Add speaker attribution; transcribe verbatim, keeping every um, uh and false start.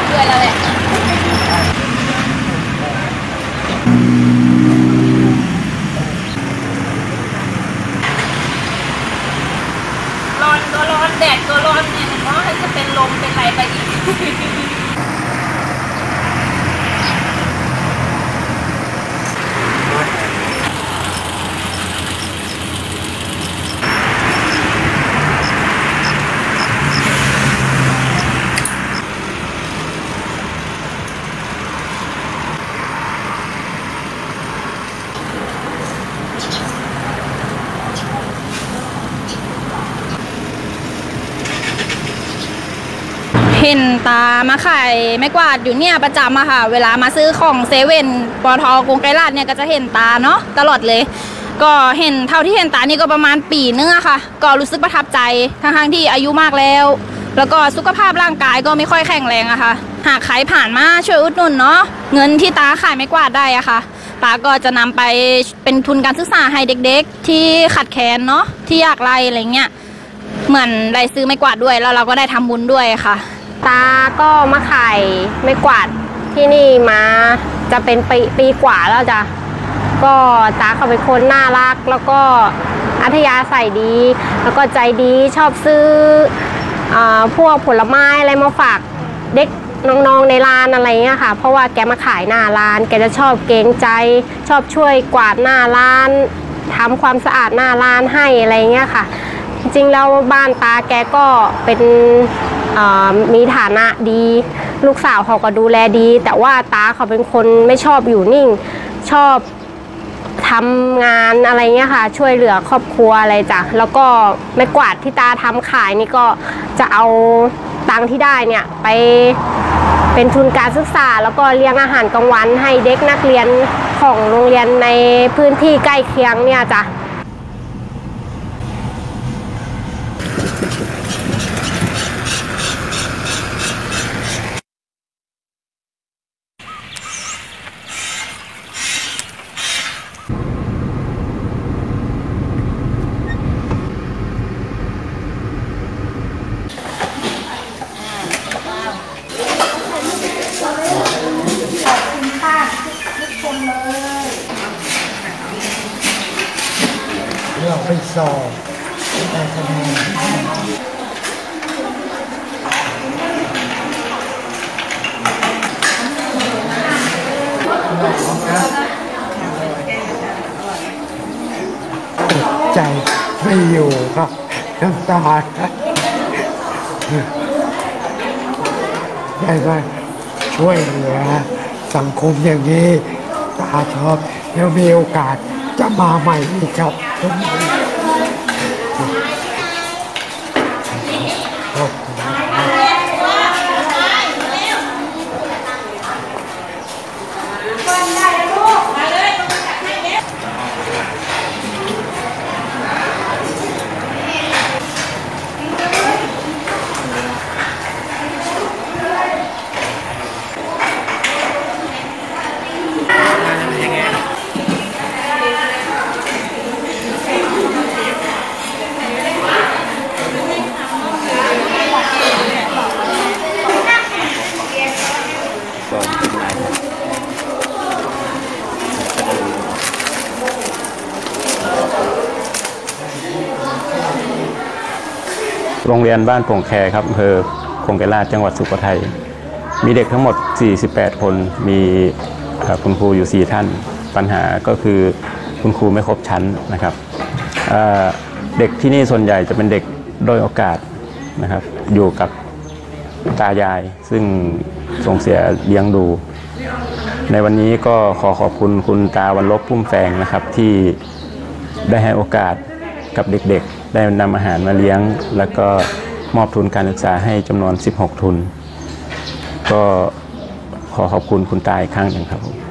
Speaker 1: เรื่อยๆแล้วแหละร้อนก็ร้อนแดดก็ร้อนเนี่ยเพราะว่าจะเป็นลมเป็นไรไปอีกเห็นตามาขายไม่กวาดอยู่เนี่ยประจำอะค่ะเวลามาซื้อของเซเว่นปตท.กรุงไกรลาษเนี่ยก็จะเห็นตาเนาะตลอดเลยก็เห็นเท่าที่เห็นตานี่ก็ประมาณปีนึงอะค่ะก็รู้สึกประทับใจทั้งๆที่อายุมากแล้วแล้วก็สุขภาพร่างกายก็ไม่ค่อยแข็งแรงอะค่ะหากใครผ่านมาช่วยอุดหนุนเนาะเงินที่ตาขายไม่กวาดได้อะค่ะตาก็จะนำไปเป็นทุนการศึกษาให้เด็กๆที่ขาดแคลนเนาะที่ยากไร้อะไรเงี้ยเหมือนได้ซื้อไม่กวาดด้วยแล้วเราก็ได้ทำบุญด้วยค่ะ
Speaker 2: ตาก็มาขายไม่กวาดที่นี่มาจะเป็นปีปีกว่าแล้วจ้ะก็ตาเขาเป็นคนน่ารักแล้วก็อัธยาศัยดีแล้วก็ใจดีชอบซื้ออพวกผลไม้อะไรมาฝากเด็กน้องๆในร้านอะไรเงี้ยค่ะเพราะว่าแกมาขายหน้าร้านแกจะชอบเกรงใจชอบช่วยกวาดหน้าร้านทำความสะอาดหน้าร้านให้อะไรเงี้ยค่ะจริงๆแล้วบ้านตาแกก็เป็นมีฐานะดีลูกสาวเขาก็ดูแลดีแต่ว่าตาเขาเป็นคนไม่ชอบอยู่นิ่งชอบทำงานอะไรเงี้ยค่ะช่วยเหลือครอบครัวอะไรจ้ะแล้วก็ไม้กวาดที่ตาทำขายนี่ก็จะเอาตังค์ที่ได้เนี่ยไปเป็นทุนการศึกษาแล้วก็เลี้ยงอาหารกลางวันให้เด็กนักเรียนของโรงเรียนในพื้นที่ใกล้เคียงเนี่ยจ้ะ
Speaker 3: เราไปสอบแต่คะแนนใจไม่อยู่ครับน้ำตาได้ไหมช่วยเหลือสังคมอย่างนี้ตาชอบแล้วมีโอกาสจะมาใหม่อีกครับ
Speaker 4: โรงเรียนบ้านโป่งแคครับอำเภอคงไกรลาษจังหวัดสุโขทัยมีเด็กทั้งหมดสี่สิบแปดคนมีคุณครูอยู่สี่ท่านปัญหาก็คือคุณครูไม่ครบชั้นนะครับเด็กที่นี่ส่วนใหญ่จะเป็นเด็กด้อยโอกาสนะครับอยู่กับตายายซึ่งส่งเสียเลี้ยงดูในวันนี้ก็ขอขอบคุณคุณตาวันลบพุ่มแฝงนะครับที่ได้ให้โอกาสกับเด็กๆได้นำอาหารมาเลี้ยงแล้วก็มอบทุนการศึกษาให้จำนวนสิบหกทุนก็ขอขอบคุณคุณตาอีกครั้งหนึ่งครับ